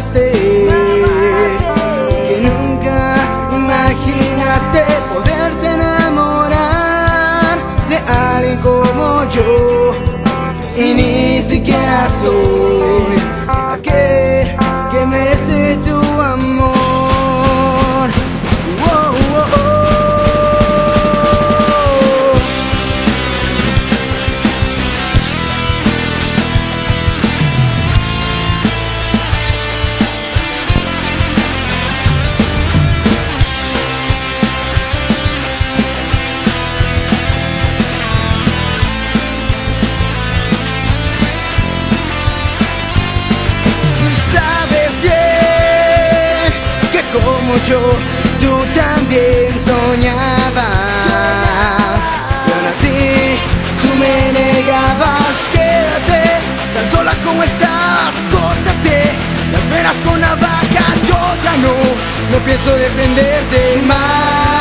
amaste, que nunca imaginaste poderte enamorar de alguien como yo, y ni siquiera soy aquel que merece tu amor. Sabes bien que como yo, tú también soñabas, y aún así tú me negabas. Quédate tan sola como estás, córtate las venas con navaja. Yo ya no pienso defenderte más.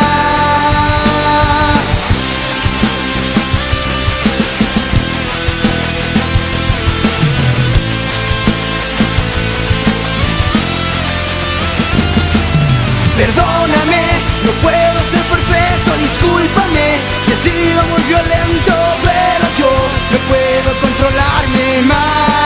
Perdóname, no puedo ser perfecto, discúlpame si he sido muy violento, pero yo no puedo controlarme más.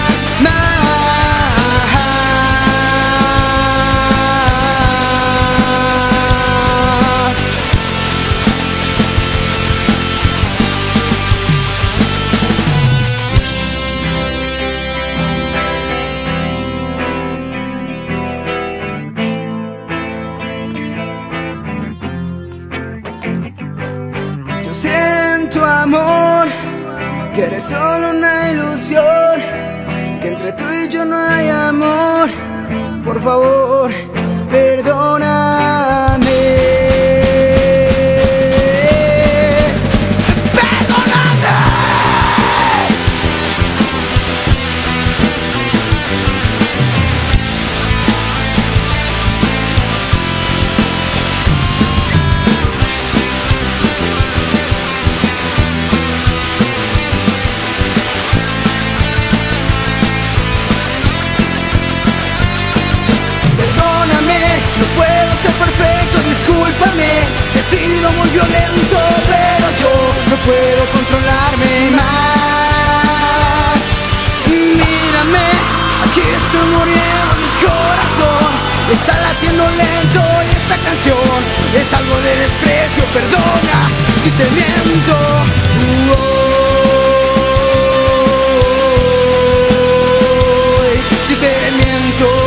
Yo siento, amor, que eres solo una ilusión, que entre tú y yo no hay amor. Por favor, perdóname. No puedo ser perfecto, discúlpame si he sido muy violento, pero yo no puedo controlarme más. Mírame, aquí estoy muriendo, mi corazón está latiendo lento, y esta canción es algo de desprecio. Perdona si te miento. Si te miento.